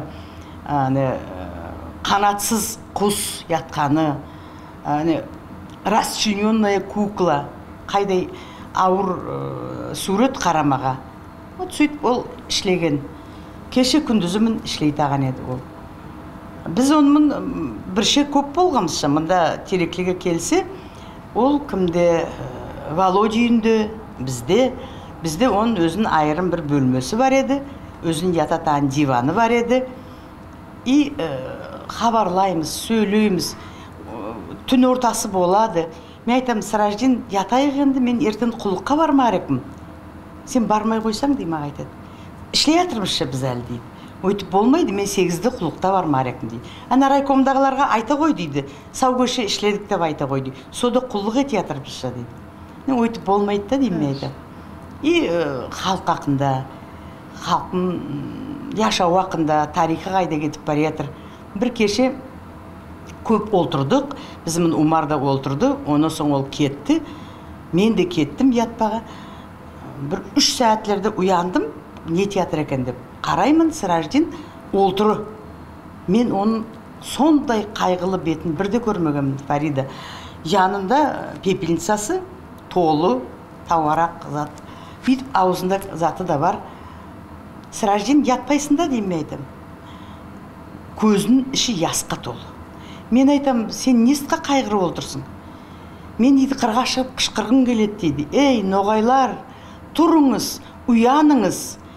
қанатсыз құс ятқаны, расчлененная кукла, қайдай ауыр сурет қарамаға. Сөйтіп ол ішлеген. Кеше күндізімін ішлейтаған еді ол. Біз оның бірше көп болғамызша, мұнда терекліге келсе, ол кімде Володя үйінде, бізде, бізде оның өзінің айырым бір бөлмесі бар еді, өзінің ятатан диваны бар еді. И хабарлаймыз, сөйлейміз, түн ортасы болады. Мен айтам, Сыраждин, ятайық енді, мен ертең құлыққа бармарекпін. Сен бармай қойсаң деймі айтады. Ішлей атырмызшы біз әлі дейді. Өйтіп болмайды, мен сегізді құлықта бармарекпін дейді. Ана райкомдағыларға айта қой дейді. Сау көше ішледік деп айта қой дейді. Сода құлық ет ятырмызшы дейді. Өйтіп болмайды да деймін айтам. И халық ақында, халқын яшау ақында, тарихы қайда кетіп бар ятыр. Бір кеше көп олтырдық, біздің Умарда олтырды, оны соң ол кетті. Мен де кеттім ятпаға. Бір үш сәатлерде ұяндым, не театр екен деп. Қараймын, Сыраждин олтыры. Мен оның сондай қайғылы бетін бірде көрмегенмін, Фарида. Жанында пепельницасы, толы, тауарақ зат. Бүйтіп аузында заты да бар. Сыраждин ятпайсында деймін айтам. Көзінің іші ясқа толы. Мен айтам, сен нестіға қайғыры олтырсың? Мен дейді қырға шығып қышқырғың келеді дейді. Ей, ноғайлар, тұрыңыз, ұяныңыз.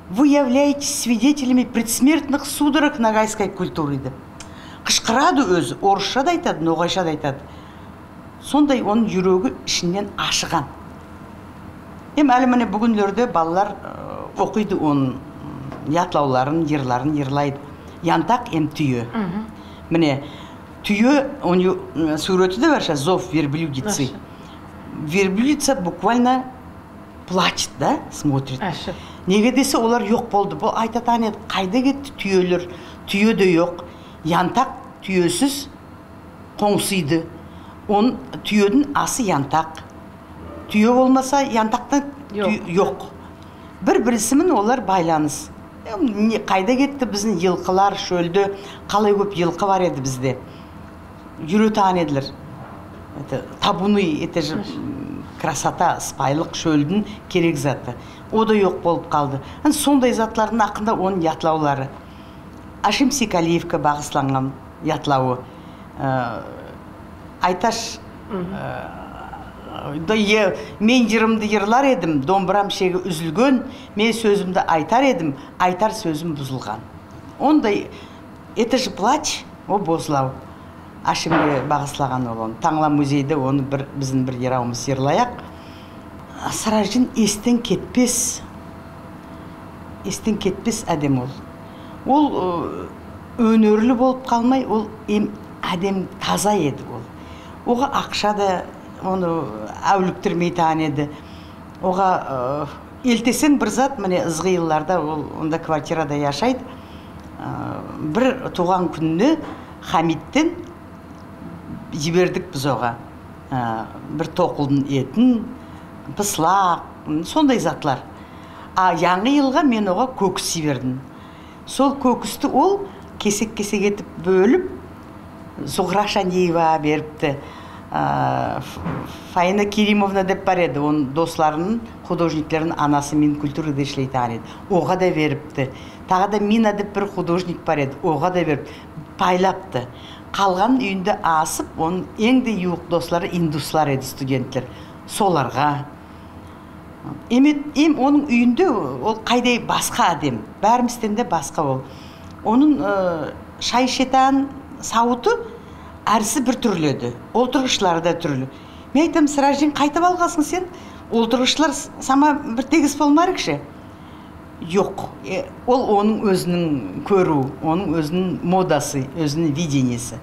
вы являетесь свидетелями предсмертных судорог ногайской культуры деп. Қышқырады өзі, орысша да айтады, ноғайша да айтады. Сондай оның жүрегі ішінен ашыған. Ем әлі міне бүгінлерде балалар оқиды оның ятлауларын, ерларын ерлайды. Янтақ ем түйе. Міне түйе, оның суреті де бар, зов верблюдицы. Верблюдица буквально плачет, да, смотрит. Неге десе олар жоқ болды. Бұл айтатан еді, қайда кетті түйелер, түйе де жоқ. Янтақ түйесіз қоңсиды. Он түйедің асы янтақ. Түйе болмаса янтақтан жоқ. Бір-бірісімен олар байланыс. Қайда кетті біздің елқылар шөлді, қалай көп елқы бар еді бізде. Жүретан еділер. Табуны, это же красота, спайлық шөлдің керек заты. О да жоқ болып қалды. Сондай затлардың ақында оның ятлаулары. Ашим Секалиевка бағысланған ятлауы. Айташ, мен жырымды ерлар едім, домбырам шегі үзілген, мен сөзімді айтар едім, айтар сөзім бұзылған. Ондай, это же плач, о бозлау. Ашимге бағыслаған ол. Таңла музейді оны біздің бір ерауымыз ерлаяқ. Сражин естен кетпес, естен кетпес әдем ол. Ол өнерлі болып қалмай, ол әдем таза еді ол. Оға ақша да оны әуліктірмей таң еді. Оға елтесен бір зат, міне ызғы елларда, онда квартирада яшайды. Бір туған күніне Хамидтен жібердік біз оға. Бір тоқылдың етін, пыслақ, сондай затлар. А яңы елға мен оға көкіс жібердім. Сол көкісті ол кесек-кесек етіп бөліп, Зухра Шандиева беріпті. Фаина Керимовна деп бар еді, оның достарының, художниклерінің анасы мен культурада ішлейтін еді. Оға да беріпті. Тағы да Мина деп бір художник бар еді, оға да беріп, пайлапты. Қалған үйінде асып, оның еңді юық достары индуслар еді, студенттер. Соларға. Ем оның үйінде ол қайдай басқа әдем, бәрімістен де басқа ол. Оның шай шетан сауыты әрісі бір түрледі, олтырғышлары да түрлі. Мен айтам, Сражин қайтып алғасың сен, олтырғышлар сама бір тегіс болмарықшы? Жоқ, ол оның өзінің көру, оның өзінің модасы, өзінің видениесі.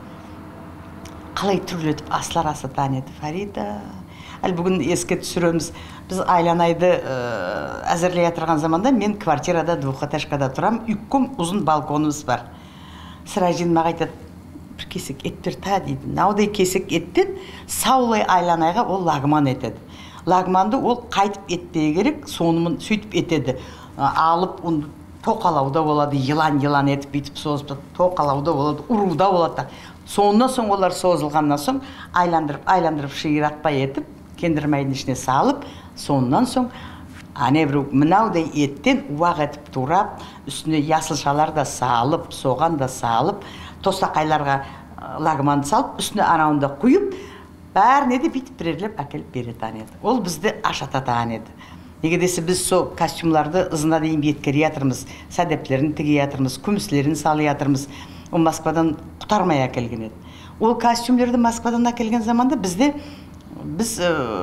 Қалай түрлетіп аслар асатан еді, Фарида. Әлі бүгін еске түсіреміз. Біз айланайды әзірлей атырған заманда мен квартирада двухэтажкада тұрам, үккім ұзын балконымыз бар. Сражин маға айтады, бір кесек еттер та дейді. Наудай кесек еттен саулай айланайға ол лагман етеді. Лагманды ол қайтып етпей керек, сонымын сөйтіп етеді. Алып, оны тоқалауда болады, елан-елан етіп бейтіп созып, тоқалауда болады, ұруда болады. Сонынан соң олар созылғаннан соң айландырып, айландырып ширатпай етіп, кендірмайдың ішіне салып, сонынан соң ане бір мынаудай еттен уақ етіп турап, үстіне ясылшалар да салып, соған да салып, тостақайларға лагманды салып, үстіне анауында құйып, бәріне де бүйтіп бірерлеп әкеліп беретан еді. Ол бізді ашататан еді. Неге десе біз со костюмларды ызына дейін беткері атырмыз, сәдеплерін тіге атырмыз, күміслерін салы атырмыз. Ол Москвадан құтармай әкелген еді. Ол костюмлерді Москвадан әкелген заманда бізде біз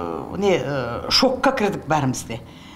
шокқа кірдік бәрімізде.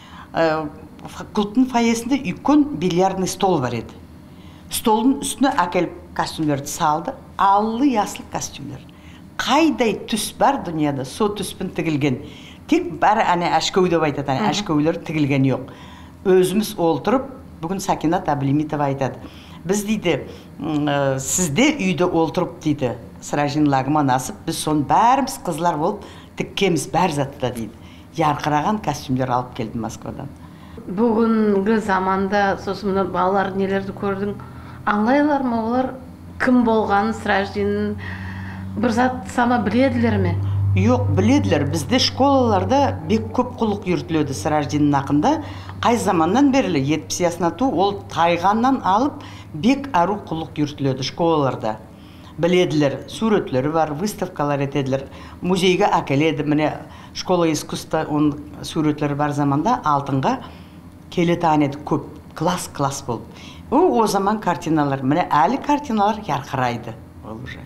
Клубтың фойесінде үлкен бильярдный стол бар еді. Столдың үстіне әкеліп костюмлерді салды, аллы ясыл костюмлер. Қайдай түс бар дүнияда, со түспін тігілген. Тек бәрі әне әшкөу деп айтады, әшкөулер тігілген жоқ. Өзіміз олтырып, бүгін Сакина Таблимитова айтады. Біз дейді, сізде үйді олтырып дейді, Сражин лагман асып, біз сон бәріміз қызлар болып, тіккеміз бәр затта дейді. Ярқыраған костюмдер алып келді Москвадан. Бүгінгі заманда сосын балалар нелерді көрдің, аңлайлар ма олар кім болғанын, Сражиннің бір зат сама біледілер ме? Жоқ, біледілер. Бізде школаларда бек көп құлық үйретіледі Сражиннің ақында. Қай заманнан берілі, жетпіс жасына ту, ол тайғаннан алып, бек ару құлық үйретіледі школаларда. Біледілер, суретлері бар, выставкалар етеділер, музейге әкеледі. Міне школа искусства оның суретлері бар заманда алтынға келе таң еді көп класс класс болды. Ол о заман картиналар, міне әлі картиналар ярқырайды. Ол уже.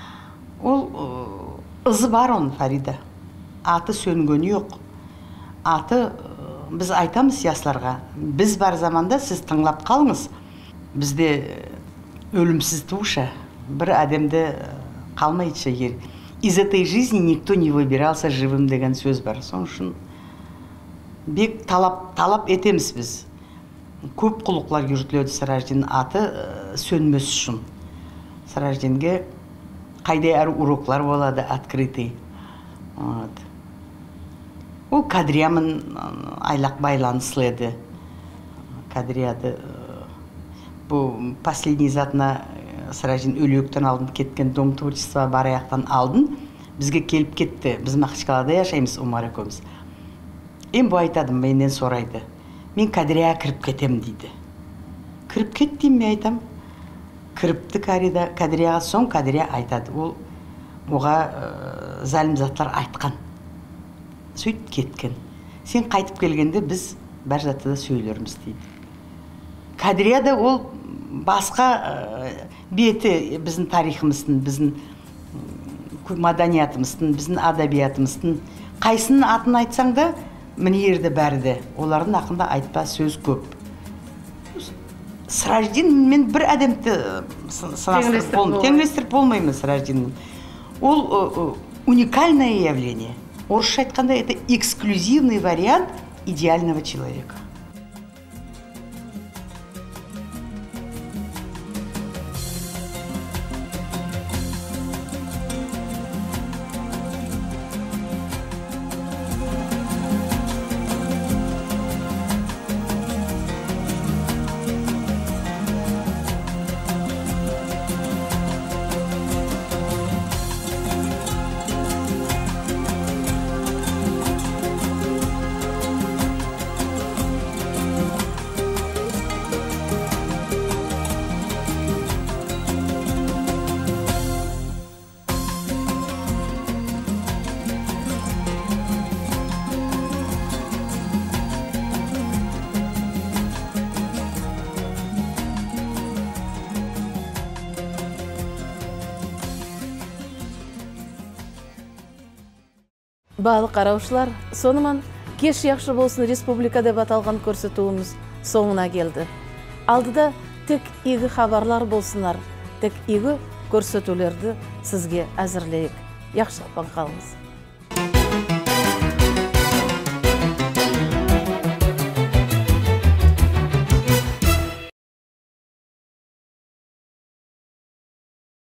Ол ызы бар оның Фарида. Аты сөнгені жоқ. Аты біз айтамыз ясларға. Біз бар заманда сіз тыңлап қалыңыз. Бізде өлімсіз туша. Бір әдемді қалмайынша ер. Из этой жизни никто не выбирался живым деген сөз бар. Соң үшін бек талап, талап етеміз біз. Көп құлықлар жүртіледі Сираждиннің аты сөнмес үшін. Сираждинге қайда әрі уроклар болады, открытый. Ол Кадриямен айлақ байланыслы еді. Кадрияды бұл последний затына Сираждин өлектен алдын кеткен дом творчества бар аяқтан алдын бізге келіп кетті. Біз Махачкалада яшаймыз, Умар екеуміз. Мен бұл айтадым, менен сорайды. Мен Кадрияға кіріп кетем дейді. Кіріп кет дейм, мен айтам. Кіріпті Кадрияға, соң Кадрия айтады. Ол оға залим затлар айтқан. Сөйтіп кеткен. Сен қайтып келгенде біз бар затты да сөйлеріміз дейді. Кадрия да ол басқа беті біздің тарихымыздың, біздің маданиятымыздың, біздің адабиятымыздың қайсының атын айтсаң да, міне ерді бәрді. Олардың ақында айтпа сөз көп. Сираждин мен бір әдемді теңлестіріп болмаймын Сираждиннің. Ол уникальное явление. Орысша айтқанда, это эксклюзивный вариант идеального человека. Баалы караушылар, соныман кеш яхшы болсын республика деп аталған көрсетуіміз соңына келді. Алдыда тек игі хабарлар болсынар, тек игі көрсетулерді сізге әзірлейік. Яхшылықпен қалыңыз.